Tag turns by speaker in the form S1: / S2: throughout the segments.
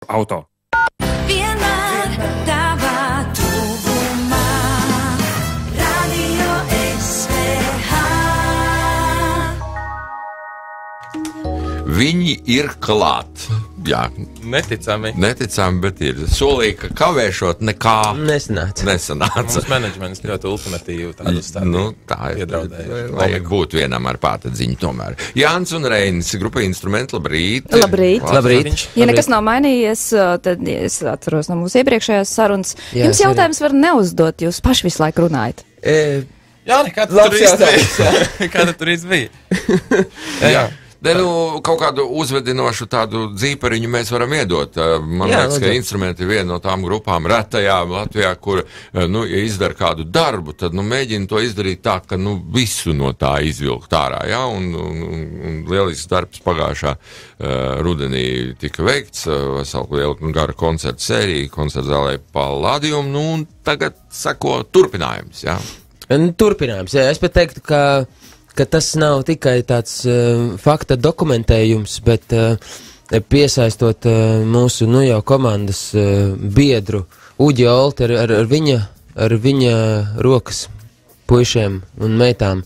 S1: auto.
S2: Vienmēr tavā tuvumā. Radio SVH.
S3: Viņi ir klāt. Jā,
S4: Neticami.
S3: neticami, bet ir. Solīja, ka kavēšot nekā
S5: Nesanāca.
S4: Mums menedžments ļoti ultimatīvi tādu stāstu.
S3: Nu, tā ir. Vajag būt vienam ar pātadziņu tomēr. Jānis un Reinis, grupa Instrumenti, labrīt.
S6: Labrīt.
S5: Labrīt.
S6: Ja nekas nav mainījies, tad es atceros no mūsu iepriekšējās sarunas.
S5: Jā,
S6: Jums jautājums var neuzdot, jūs paši visu laiku runājat.
S4: Jā, kā tu tur īsti kā tu tur īsti bija?
S3: Jā. Nu, kaut kādu uzvedinošu tādu dzīpariņu mēs varam iedot. Man liekas, ka Instrumenti ir viena no tām grupām retajām Latvijā, kur, ja izdara kādu darbu, tad, mēģina to izdarīt tā, ka, visu no tā izvilkt ārā, jā, un lielisks darbs pagājušā rudenī tika veikts, vesela liela gara koncerta sērija, koncertzālē Palladium, un tagad sako turpinājums, jā.
S5: Turpinājums, jā. Es pat teiktu, ka tas nav tikai tāds fakta dokumentējums, bet piesaistot mūsu jau komandas biedru Uģi Olti ar viņa rokas puišiem un meitām.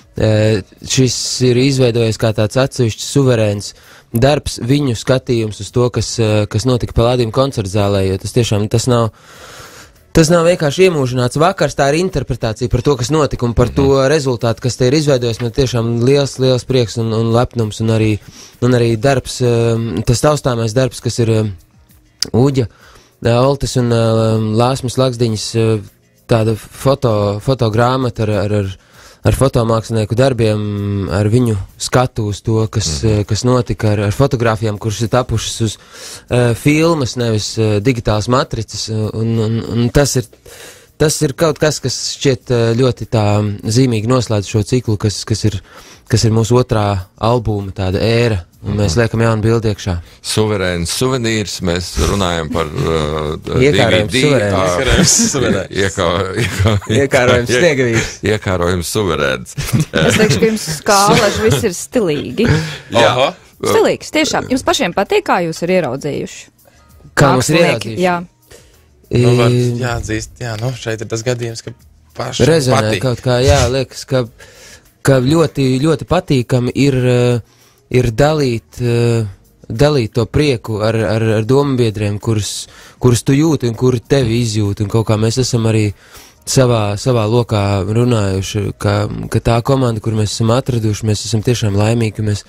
S5: Šis ir izveidojies kā tāds atsevišķs suverēns darbs, viņu skatījums uz to, kas notika Palladium koncertzālē, jo tas tiešām Tas nav vienkārši iemūžināts vakars, tā ir interpretācija par to, kas notika un par to rezultātu, kas te ir izveidojis. Man tiešām liels prieks un lepnums un arī darbs, tas taustāmais darbs, kas ir Uģa, Oltes un Lāsmas Laksdiņas tāda fotogrāmata ar fotomākslinieku darbiem, ar viņu skatu uz to, kas notika ar fotogrāfijām, kuras ir tapušas uz filmas, nevis digitālas matricas, un tas ir kaut kas šķiet ļoti tā zīmīgi noslēdz šo ciklu, kas ir mūsu otrā albuma tāda ēra, un mēs liekam jaunu bildi iekšā.
S3: Suverēns suvenīrs, mēs runājam par
S5: Iekārojums sniegavīrs.
S3: Iekārojums suverēns.
S6: Es teikšu, ka jums skālaži viss ir stilīgi.
S3: Jā.
S6: Stilīgs, tiešām. Jums pašiem patīk, kā jūs ir ieraudzījuši?
S5: Kā mums ir
S6: Mākslinieki,
S5: ieraudzījuši?
S6: Jā.
S4: Var jāatzīst, šeit ir tas gadījums, ka pašam
S5: Rezonē
S4: patīk.
S5: kaut kā, liekas, ka ļoti patīkami ir dalīt to prieku ar dombiedriem, kurus tu jūti un kuri tevi izjūti, un kaut kā mēs esam arī savā lokā runājuši, ka tā komanda, kur mēs esam atraduši, mēs esam tiešām laimīgi, ka mēs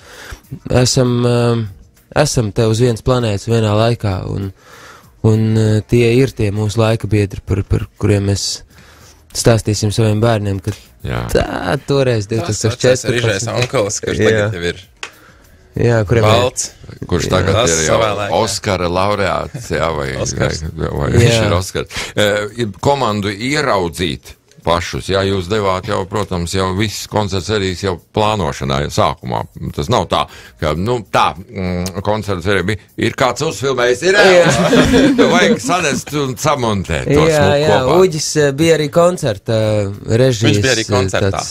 S5: esam te uz vienas planētas vienā laikā, un tie ir tie mūsu laika biedri, par kuriem mēs stāstīsim saviem bērniem, ka tā toreiz 2014.
S4: Tas ir Ižais onkulis, kurš tagad jau ir valsts.
S3: Kurš tagad ir jau Oskara laureāts, vai viņš ir Oskars. Komandu ieraudzīt pašus, jūs devāt jau, protams, jau viss koncerts serijas jau plānošanā, jau sākumā. Tas nav tā, ka, koncerts serija bija, ir kāds uzfilmējis, vajag sanest un samontēt to smuku kopā.
S5: Uģis bija arī koncerta režijas.
S4: Viņš bija arī koncertā.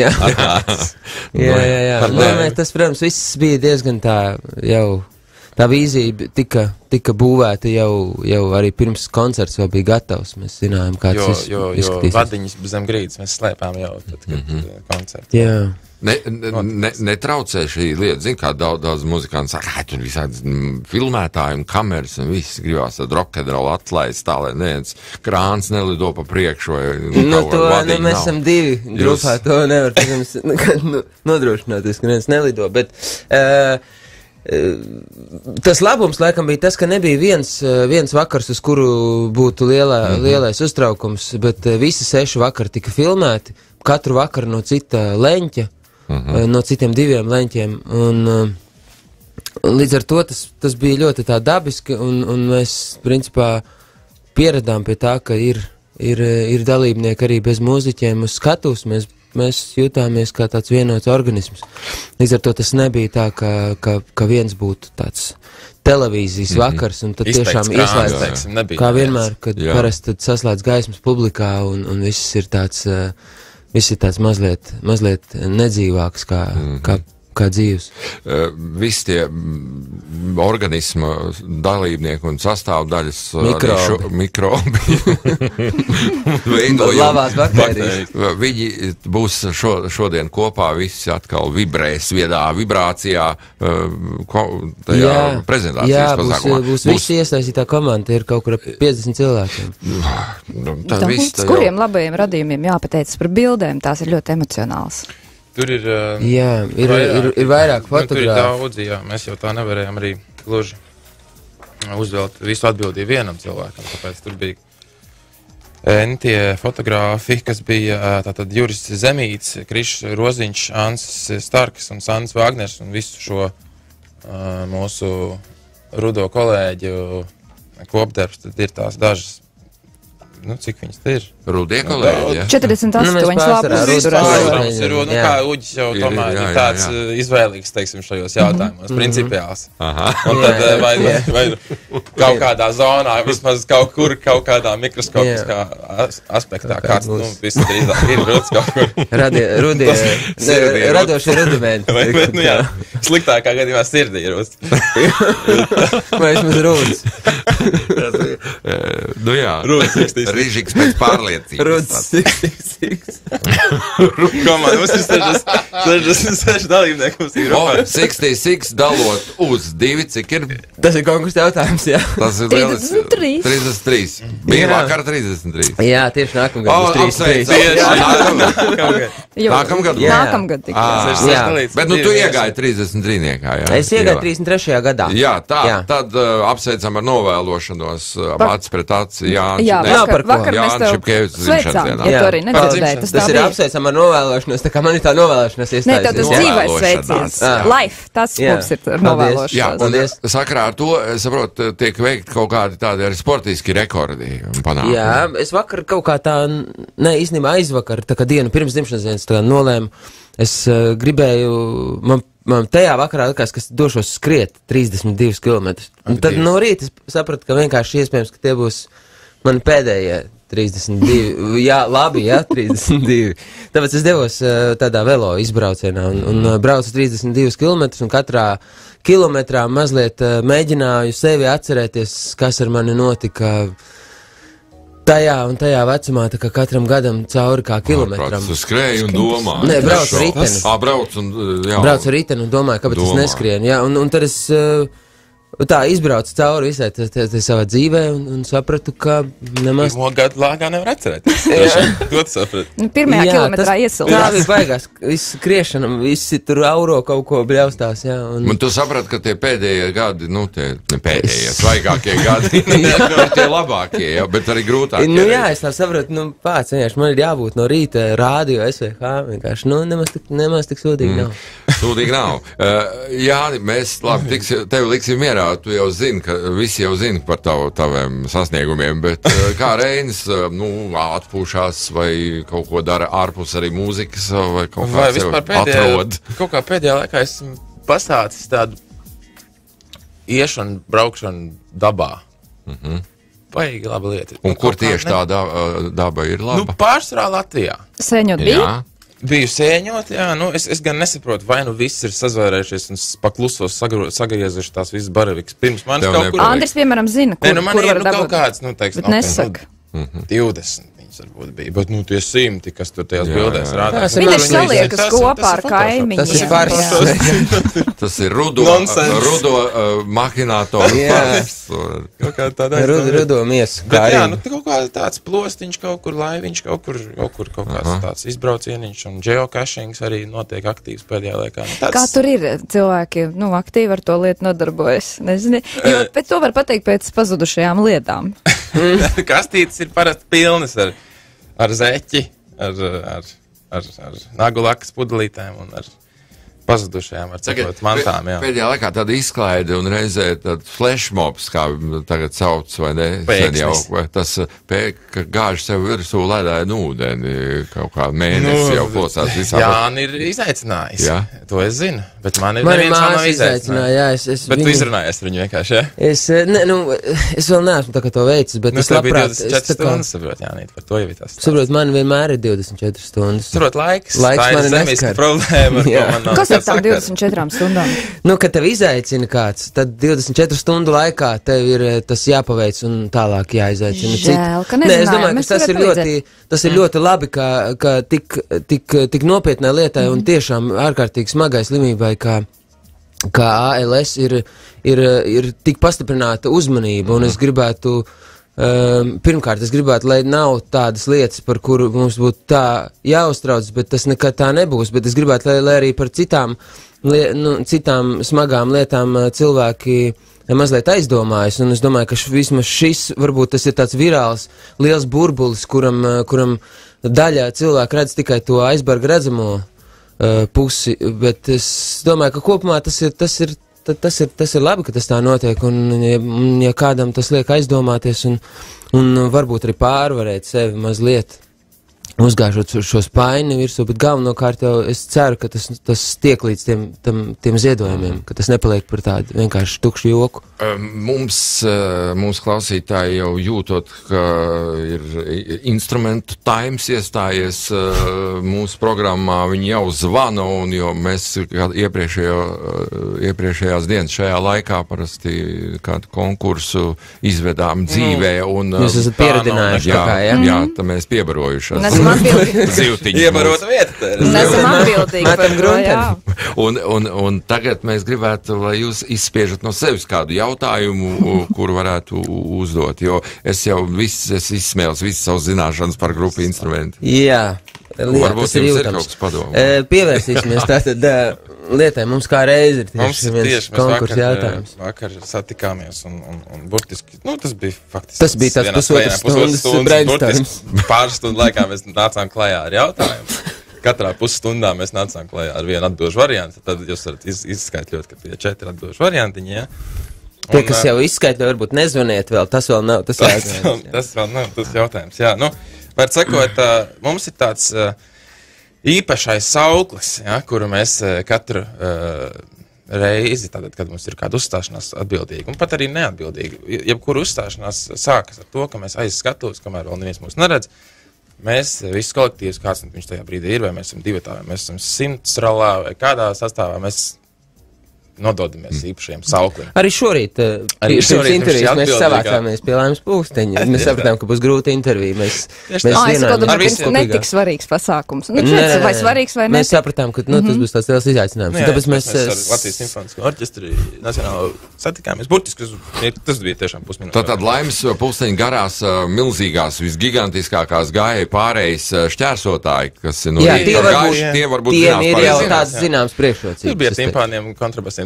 S5: Tas, protams, viss bija diezgan tā jau. Tā vīzija tika būvēta jau arī pirms koncerts vēl bija gatavs. Mēs zinājām, kāds izskatīsies.
S4: Jo vadiņas zem grīdas mēs slēpām jau tad, kad koncerts.
S5: Jā.
S3: Netraucē šī lieta. Zin, kā daudz muzikanti saka, tur visādi filmētāji un kameras un viss gribās tad rock'n'roll atlaist tā, lai neviens krāns nelido pa priekšu.
S5: Mēs esam divi grupā, to nevar, protams, nodrošināties, ka neviens nelido, bet tas labums laikam bija tas, ka nebija viens vakars, uz kuru būtu lielais uztraukums, bet visi 6 vakari tika filmēti, katru vakaru no cita leņķa, no citiem 2 leņķiem, un līdz ar to tas bija ļoti tā dabiski, un mēs, principā, pieradām pie tā, ka ir dalībnieki arī bez mūziķiem uz skatuves, mēs jūtāmies kā tāds vienots organisms. Līdz ar to tas nebija tā, ka viens būtu tāds televīzijas vakars, un tad tiešām ieslēdz, kā vienmēr, kad parasti tad saslēdz gaismas publikā, un viss ir tāds mazliet nedzīvāks, kā kā dzīves.
S3: Visi tie organisma dalībnieki un sastāvdaļas mikrobi
S5: Labās baktērijas.
S3: Viņi būs šodien kopā, visi atkal vibrēs viedā vibrācijā tajā prezentācijas pasākumā.
S5: Būs visi iesaistītā komanda, ir kaut kur 50 cilvēkiem.
S6: Kuriem labajiem radījumiem jāpateicas par bildēm, tās ir ļoti emocionāls.
S4: Tur ir,
S5: ir vairāk fotogrāfi.
S4: Tur ir daudzi, jā. Mēs jau tā nevarējām arī gluži uzvelt visu atbildību vienam cilvēkam, tāpēc tur bija tie fotogrāfi, kas bija tātad Juris Zemīts, Krišs Roziņš, Ants Starks un Sandis Vāgners un visu šo mūsu rudo kolēģu kopdarbs, tad ir tās dažas. Nu, cik viņas te ir?
S3: Rudie kolēģi, ja?
S6: 48 lapus.
S4: Kā Uģis jau tomēr ir tāds izvēlīgs, teiksim, šajos jautājumos, principiāls. Un tad vai kaut kādā zonā, vismaz kaut kur, kaut kādā mikroskopiskā aspektā, kāds, viss drīzāk ir ruds kaut kur.
S5: Radošie rudimenti.
S4: Nu jā, sliktākā gadījumā sirdī ir ruds.
S5: Vai vismaz ruds.
S3: Nu jā.
S4: Ruds,
S3: Rīžiks pēc pārliecības.
S5: Ruds, 66.
S4: Komanda, mums ir 66 dalībnieki, mums ir grupā.
S3: 66 dalot uz 2, cik ir?
S5: Tas ir konkursa jautājums, jā.
S3: Tas ir
S6: 33.
S3: 33. Bija vakar 33.
S5: Jā, tieši nākamgad būs 33.
S3: Nākamgad. Bet nu tu iegāji 33-niekā, jā.
S5: Es iegāju 33. gadā.
S3: Jā, tad apsveicam ar novēlošanos acis pret aci
S6: Vakar mēs tev sveicām, ja tu arī nedzirdēji.
S5: Tas ir apsveicam ar novēlošanos, tā kā man ir tā novēlošanās iestājas.
S6: Nē, tev tas dzīvais sveiciens. Life, tas mums ir ar novēlošanos.
S3: Jā, un sakarā ar to, saprot, tiek veikt kaut kādi tādi arī sportiski rekordi panākumi.
S5: Jā, es vakar kaut kā tā, īstenībā aizvakar, tā kā dienu pirms dzimšanas dienas tā nolēmu, es gribēju, man tajā vakarā likās, ka došos skriet 32 kilometrus. Un tad no rīta es sapratu, ka vienkārši iespējams, ka tie būs mani pēdējie 32, jā, labi, jā, 32. Tāpēc es devos tādā velo izbraucienā un braucu 32 kilometrus un katrā kilometrā mazliet mēģināju sevi atcerēties, kas ar mani notika tajā un tajā vecumā, tā kā katram gadam cauri kā kilometram.
S3: Tu skrēji un domā.
S5: Nē, braucu ar riteni. Braucu ar riteni un domāju, kāpēc es neskrienu, jā, un tad es tā izbraucu cauri visai savā dzīvē un sapratu, ka nemaz...
S4: Pirmo gadu lāgā nevar atcerēties. To tu saprati.
S6: Pirmajā kilometrā iesilās.
S5: Tā bija baigās. Viss skriešana, visi tur auro kaut ko bļaustās, jā.
S3: Un tu saprati, ka tie pēdējie gadi, tie pēdējie, svaigākie gadi, tie labākie, jā, bet arī grūtākie.
S5: Nu jā, es tā sapratu, pats, vienkārši man ir jābūt no rīta rādio SVH, vienkārši, nemaz tik sūdīgi nav.
S3: Sūdīgi nav. Jāni, mēs labi, tevi liksim mierā. Tu jau zini, ka visi jau zina par taviem sasniegumiem, bet kā Reinis, atpūšās vai kaut ko dara ārpus arī mūzikas vai kaut kā sev atrod?
S4: Kaut kā pēdējā laikā esmu pastācis tādu iešanu, braukšanu dabā. Paigi laba lieta.
S3: Un kur tieši tā daba ir laba?
S4: Pārsvarā Latvijā.
S6: Sēņot bija?
S4: Biju sēņot, jā, es gan nesaprotu, vai viss ir sazvērējušies un paklusos sagriezuši tās visas baravikas pirms manis kaut kur.
S6: Andris, piemēram, zina, kur var dabūt.
S4: Kaut kāds, teiksim,
S6: bet nesaka.
S4: 20 viņas varbūt bija, bet tie 100, kas tur tajās bildēs rādās.
S6: Viņi ir saliekas kopā ar kaimiņiem.
S5: Tas ir pāris.
S3: Tas ir rudo mahinātoru pāris.
S4: Kaut kā tādā.
S5: Rudo miesu.
S4: Bet jā, kaut kā tāds plostiņš kaut kur, laiviņš kaut kāds tāds izbraucieniņš un geocachings arī notiek aktīvs pēdējā laikā.
S6: Kā tur ir cilvēki, aktīvi ar to lietu nodarbojas? Nezinu, jo pēc to var pateikt pēc pazudušajām lietām.
S4: Kastītes ir parasti pilnas ar zeķi, ar nagu lakas pudelītēm un ar pazudušajām, ar cepot mantām, jā.
S3: Pēdējā laikā tāda izklaide un reizē tāda flashmobs, kā tagad sauc, vai ne?
S4: Pēkšnis.
S3: Tas ka gāž sev virsū ledāju ūdeni, kaut kā mēnesi jau plosās visā.
S4: Jāni ir izaicinājis, to es zinu, bet man ir
S5: neviens vēl nav izaicinājis.
S4: Bet tu izrunājies ar viņu vienkārši, jā?
S5: Es vēl neesmu tā kā to veicis, bet es labprāt...
S4: 24 stundas, saprot, Jānīt, par to jau ir tas.
S5: Saprot, man vienmēr ir 24 stundas.
S4: Saprot, laiks
S5: man
S4: ir zemiska problēma, ar ko man nav.
S6: ar tām 24 stundām?
S5: Nu, kad tev izaicina kāds, tad 24 stundu laikā tev ir tas jāpaveic un tālāk jāizaicina.
S6: Žēl, ka
S5: Nē, es
S6: nezinājām,
S5: domāju,
S6: mēs
S5: ka tas ir ļoti labi, ka tik nopietnai lietai un tiešām ārkārtīgi smagai slimībai, kā ALS ir tik pastiprināta uzmanība, un es gribētu, pirmkārt, lai nav tādas lietas, par kuru mums būtu tā jāuztrauc, bet tas nekad tā nebūs, bet es gribētu, lai arī par citām smagām lietām cilvēki mazliet aizdomājas, un es domāju, ka vismaz šis, varbūt tas ir tāds virāls, liels burbulis, kuram daļa cilvēku redz tikai to aizberga redzamo pusi, bet es domāju, ka kopumā tas ir labi, ka tas tā notiek, un ja kādam tas liek aizdomāties un varbūt arī pārvarēt sevi mazliet, uzgāžot šo spaini virsū, bet galvenokārt jau es ceru, ka tas tiek līdz tiem ziedojumiem, ka tas nepaliek par tādu vienkārši tukšu joku.
S3: Mums klausītāji jau jūtot, ka ir instrumentu times iestājies mūsu programmā, viņi jau zvana, un jo mēs iepriekšējās dienas šajā laikā parasti kādu konkursu izvedām dzīvē, un
S5: Jūs esat pieredinājuši kā, ja?
S3: Jā, tā mēs piebarojuši.
S6: Nesam atbildīgi.
S3: Zivtiņi.
S4: Iebarota vieta.
S6: Nesam atbildīgi par to, jā.
S3: Un tagad mēs gribētu, lai jūs izspiežat no sevis kādu jautājumu, kuru varētu uzdot, jo es jau izsmēlos visas savas zināšanas par grupu instrumentu.
S5: Jā.
S3: Varbūt jums ir kaut kas padomu.
S5: Pievērsīsimies tātad lietai. Mums kā reiz ir viens konkursu jautājums.
S4: Vakar satikāmies un burtiski, tas bija faktiski.
S5: Tas bija tāds pusotras stundas brainstorms.
S4: Pāris stundu laikā mēs nācām klajā ar jautājumu. Katrā pusstundā mēs nācām klajā ar vienu atbilžu variantu. Tad jūs varat izskaitļot, ka tie 4 atbilžu variantiņi, ja?
S5: Tie, kas jau izskaitļo, varbūt nezvaniet vēl, tas vēl nav tas jautājums.
S4: Tas vēl nav tas jautājums, jā. Var sakot, mums ir tāds īpašais sauklis, ja, kuru mēs katru reizi, tātad, kad mums ir kāda uzstāšanās atbildīga, un pat arī neatbildīga, jebkura uzstāšanās sākas ar to, ka mēs aiz skatuves, kamēr vēl neviens mūs neredz, mēs visus kolektīvus, kāds viņš tajā brīdī ir, vai mēs esam 2, vai mēs esam 100 rallā, vai kādā sastāvā, mēs nododamies īpašiem sauklim.
S5: Arī šorīt intervijas mēs savācāmies pie Laimas pulksteņa. Mēs sapratām, ka būs grūta intervija. Mēs
S6: netik svarīgs pasākums. Vai svarīgs vai ne?
S5: Mēs sapratām, ka tas būs tāds liels izaicinājums. Tāpēc mēs
S4: ar Latvijas simfonisko orķestri nacionāli satikāmies. Burtiski tas bija tiešām pusminūte.
S3: Tātad Laimas pulksteņa garās milzīgās, visgigantiskākās gāja pārējas šķērsotāji, kas ir no rīta. Tie varbūt
S5: ir jau tāds zināms priekšrocības.
S4: Tur bija timpāniem un kontrabasiem.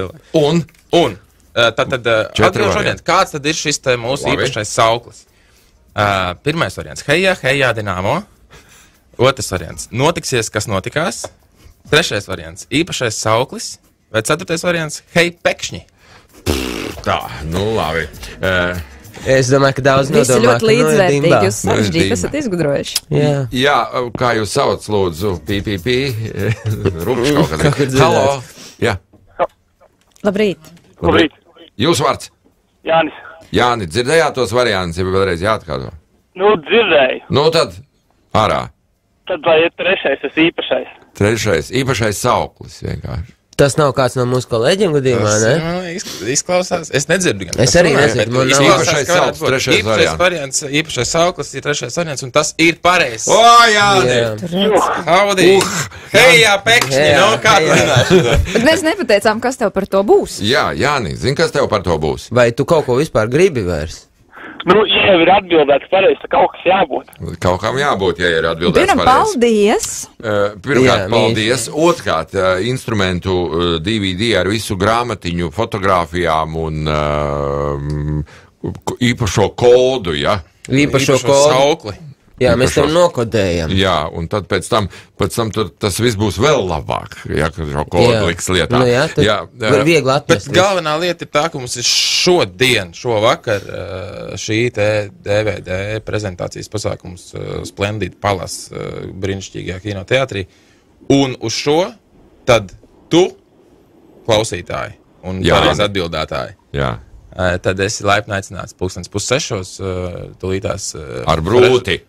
S3: Un
S4: tātad kāds tad ir šis te mūsu īpašais sauklis? Pirmais variants, hejā Dinamo. Otrs variants, notiksies, kas notikās. Trešais variants, īpašais sauklis. Vai ceturtais variants, hei pekšņi.
S3: Tā, labi.
S5: Es domāju, ka daudz nodomā,
S6: ka ļoti līdzvērtīgi jūs sarežģīti esat izgudrojuši.
S3: Jā, kā jūs sauc, lūdzu, PPP, rupš kaut kad. Halo. Jā.
S6: Labrīt.
S1: Labrīt.
S3: Jūsu vārds?
S1: Jānis.
S3: Jāni, dzirdējāt tos variantus, ja vēlreiz jāatkārto?
S1: Dzirdēju.
S3: Tad ārā.
S1: Tad vai ir trešais, tas īpašais?
S3: Īpašais sauklis vienkārši.
S5: Tas nav kāds no mūsu kolēģiem gadījumā, ne?
S4: Izklausās. Es nedzirdu.
S5: Es arī nedzirdu.
S3: Īpašais sauklis, trešais variants.
S4: Īpašais sauklis ir trešais variants, un tas ir pareizs.
S3: O, Jāni!
S4: Haudī! Hejā, pekšņi! Kā tu runāši?
S6: Bet mēs nepateicām, kas tev par to būs.
S3: Jā, Jāni, zini, kas tev par to būs?
S5: Vai tu kaut ko vispār gribi vairs?
S1: Ja jau ir atbildēts pareizi, tad kaut kas jābūt.
S3: Kaut kam jābūt, ja ir atbildēts pareizi.
S6: Paldies!
S3: Pirmkārt, paldies. Otrkārt, instrumentu DVD ar visu grāmatiņu, fotogrāfijām un īpašo kodu, ja?
S5: Īpašo saukli. Jā, mēs tev nokodējam.
S3: Jā, un tad pēc tam tas viss būs vēl labāk, ja, kad šo kodu liks lietā.
S5: Var viegli atrast.
S4: Bet galvenā lieta ir tā, ka mums ir šovakar šī DVD prezentācijas pasākums Splendid Palace brīnišķīgajā kinoteātrī. Un uz šo tad tu, klausītāji un pareizi atbildētāji.
S3: Jā.
S4: Tad esi laipni aicināts 5:30 tūlītās.
S3: Ar brūti.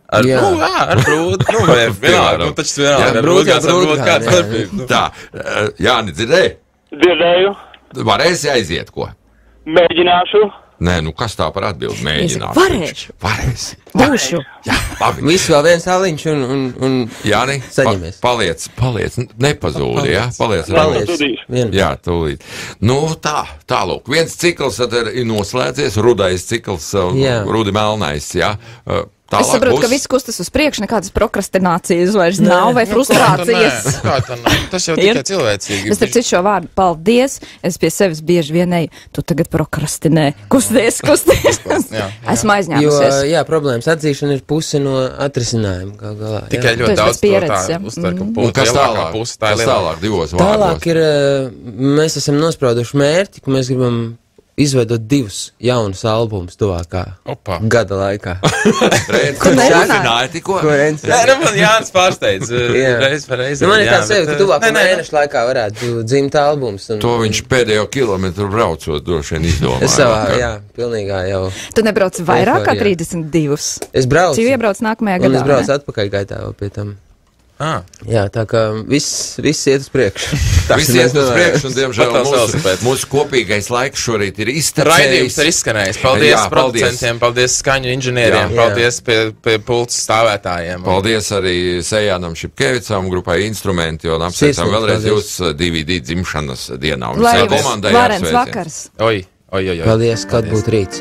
S5: Jā.
S4: Ar brūdu. Vienalga, taču vienalga. Ar brūdu kāds darbība.
S3: Tā, Jāni, dzirdēji?
S1: Dzirdēju,
S3: Varēsi aiziet, ko?
S1: mēģināšu.
S3: Nē, nu kas tā par atbildi mēģināt?
S6: Varēšu.
S3: Varēsi.
S6: Būšu.
S3: Jā, labi.
S5: Viss vēl viens aliņš un
S3: Jāni,
S5: saņemies.
S3: paliec, nepazūdi, jā? Paliec.
S5: Vien.
S3: Jā, tūlīt. Nu, tālūk. Viens cikls tad ir noslēdzies, rudais cikls,
S5: Jā.
S3: rudi melnais, jā. Tālāk
S6: Es saprotu,
S3: būs-
S6: ka viss kustas uz priekšu, nekādas prokrastinācijas vairs nav vai frustrācijas.
S4: Kā tā nē? Tas jau tikai cilvēcīgi.
S6: Es starp citu šo vārdu paldies, es pie sevis bieži vienēju, tu tagad prokrastinē, kusties.
S4: Jā.
S6: Esmu
S5: Jo,
S6: aizņēmusies.
S5: jā, problēmas atzīšana ir puse no atrisinājuma. Gal galā, jā.
S4: Tikai
S6: Tu
S4: ļoti
S6: esi
S4: daudz
S6: pēc pieredzes, jā.
S4: uztver, ka
S3: Un kas
S4: lielākā
S3: tālāk?
S4: puse tā ir
S3: Kas
S4: lielākā.
S3: tālāk divos
S5: Tālāk
S3: vārdos?
S5: ir, mēs esam nosprauduši mērķi, ka mēs gribam izveidot 2 jaunus albumus tuvākā
S4: Opa.
S5: gada laikā.
S3: Reiz,
S6: Kur
S3: kas
S6: nerunāji?
S3: uzzināja tikko?
S5: Ko Rens?
S4: Nē, nu man Jānis pārsteidz.
S5: Jā.
S4: Reiz par reizi.
S5: Nu, man ir
S4: Jā,
S5: tāds sevi,
S4: bet,
S5: ka tuvākā
S4: nē,
S5: mēneša laikā varētu dzimt albums. Un,
S3: To viņš pēdējo kilometru braucot droši vien izdomāja.
S5: Es savā,
S3: ka-
S5: jā, pilnīgā jau.
S6: Tu nebrauc vairāk kā
S5: Eiforijā.
S6: 32.
S5: Es braucu.
S6: Cik iebrauc nākamajā
S5: Un
S6: gadā?
S5: es braucu
S6: ne?
S5: atpakaļ gaitā vēl pie tam.
S4: Jā.
S5: Jā, tā kā viss iet uz priekšu.
S3: Viss iet uz priekšu, un diemžēl
S4: Pat tās
S3: mūsu,
S4: velosipēds.
S3: mūsu kopīgais laiks šorīt ir
S4: Raidījums
S3: iztecējis.
S4: ir izskanējis. Paldies
S3: Jā, paldies.
S4: producentiem, paldies skaņu inženieriem,
S5: Jā.
S4: paldies pie pults stāvētājiem.
S3: Paldies arī Sejānam Šipkevicam, grupai Instrumenti, un apsveicam
S5: Sirsnīgs
S3: vēlreiz
S5: paldies.
S3: jūs DVD dzimšanas dienā. Un
S6: Lai
S3: visai
S6: jums
S3: komandai
S6: varens
S3: apsveiciens.
S6: vakars.
S4: Oi.
S5: Paldies, kad būtu rīts.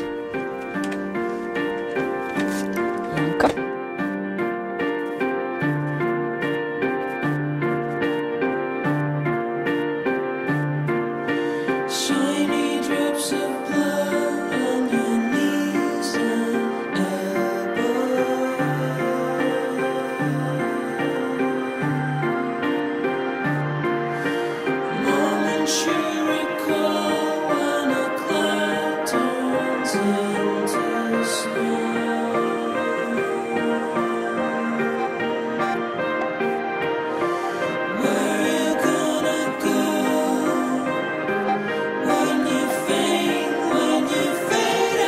S6: Ka?
S2: Shiny drips of blood on your knees and elbows. Moments you recall when a cloud turns into snow. Where you gonna go? When you fade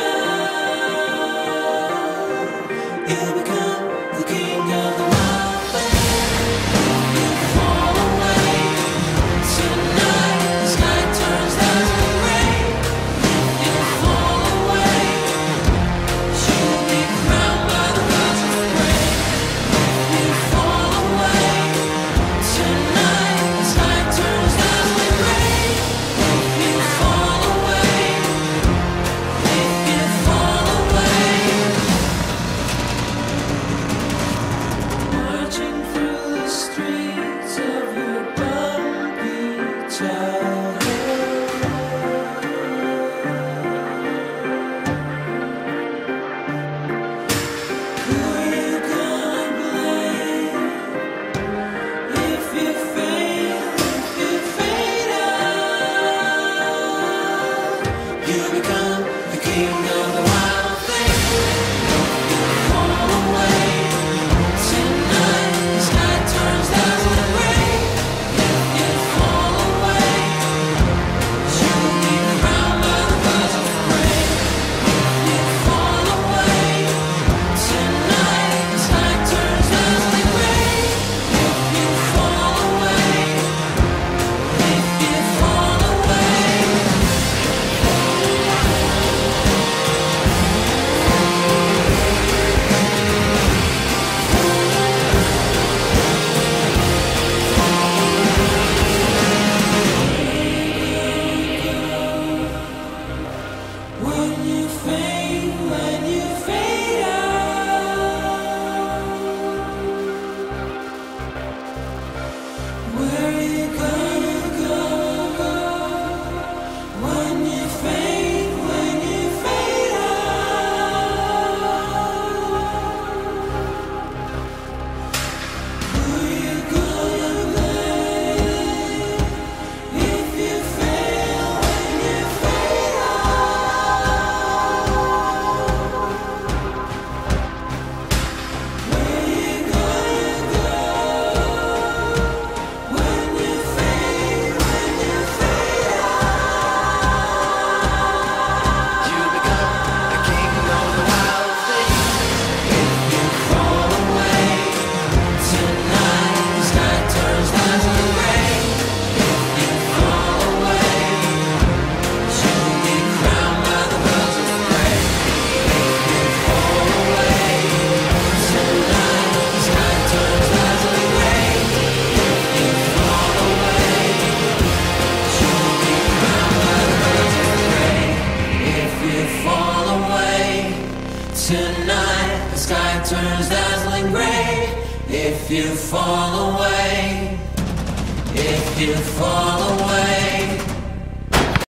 S2: out, you become the king of the wild land. You fall away tonight as night turns to gray. You fall away, you'll be crowned by the gods of prey. You fall away tonight as night turns to gray. You fall away, if you fall away. turns dazzling gray. If you fall away, if you fall away.